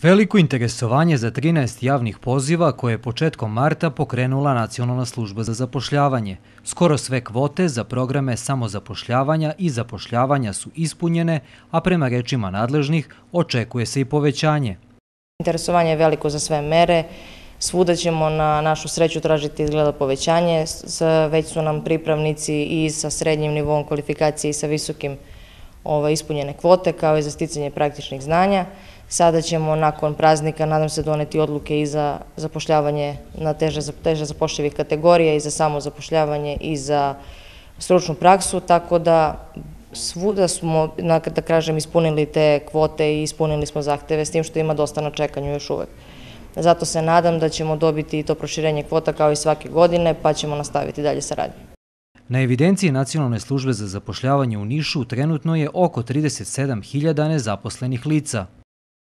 Veliko interesovanje za 13 javnih poziva koje je početkom marta pokrenula Nacionalna služba za zapošljavanje. Skoro sve kvote za programe samozapošljavanja i zapošljavanja su ispunjene, a prema rečima nadležnih očekuje se i povećanje. Interesovanje je veliko za sve mere. Svuda ćemo na našu sreću tražiti izgleda povećanje. Već su nam pripravnici i sa srednjim nivom kvalifikacije i sa visokim ispunjene kvote, kao i za sticanje praktičnih znanja. Sada ćemo nakon praznika, nadam se, doneti odluke i za zapošljavanje na teže zapošljivih kategorija i za samozapošljavanje i za stručnu praksu, tako da svuda smo, da kažem, ispunili te kvote i ispunili smo zahteve, s tim što ima dosta na čekanju još uvek. Zato se nadam da ćemo dobiti i to proširenje kvota kao i svake godine, pa ćemo nastaviti dalje saradnju. Na evidenciji Nacionalne službe za zapošljavanje u Nišu trenutno je oko 37.000 nezaposlenih lica.